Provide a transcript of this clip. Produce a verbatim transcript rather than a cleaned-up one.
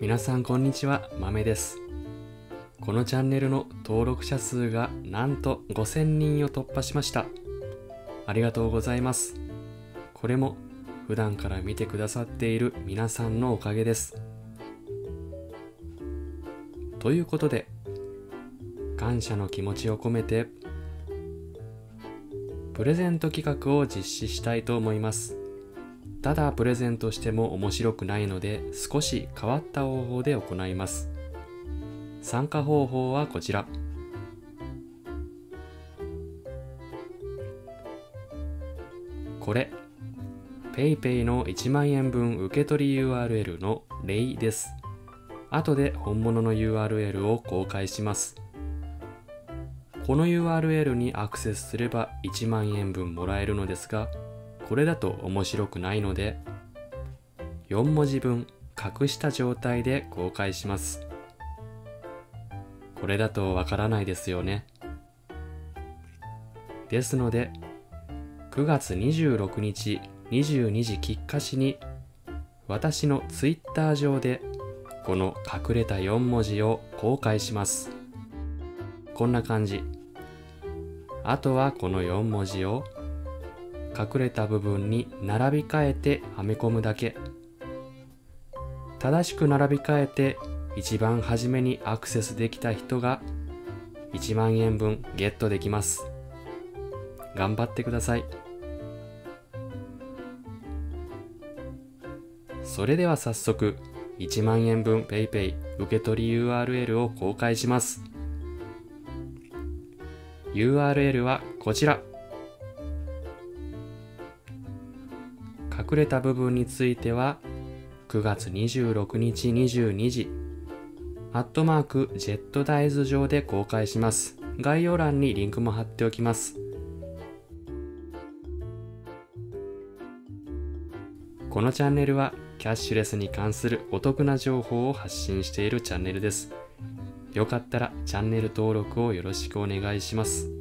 皆さんこんにちは、まめです。このチャンネルの登録者数がなんとごせんにんを突破しました。ありがとうございます。これも普段から見てくださっている皆さんのおかげです。ということで、感謝の気持ちを込めてプレゼント企画を実施したいと思います。ただプレゼントしても面白くないので、少し変わった方法で行います。参加方法はこちら。これ PayPay のいちまんえんぶん受け取り ユーアールエル の例です。後で本物の ユーアールエル を公開します。この ユーアールエル にアクセスすればいちまんえんぶんもらえるのですが、これだと面白くないので、よんもじぶん隠した状態で公開します。これだとわからないですよね。ですので、くがつにじゅうろくにちにじゅうにじきっかしに、私の Twitter 上でこの隠れたよんもじを公開します。こんな感じ。あとはこのよんもじを隠れた部分に並び替えてはめ込むだけ。正しく並び替えて一番初めにアクセスできた人がいちまんえんぶんゲットできます。頑張ってください。それでは早速いちまんえんぶん PayPay 受け取り ユーアールエル を公開します。ユーアールエル はこちら。隠れた部分についてはくがつにじゅうろくにちにじゅうにじアットマークジェットダイズ上で公開します。概要欄にリンクも貼っておきます。このチャンネルはキャッシュレスに関するお得な情報を発信しているチャンネルです。よかったらチャンネル登録をよろしくお願いします。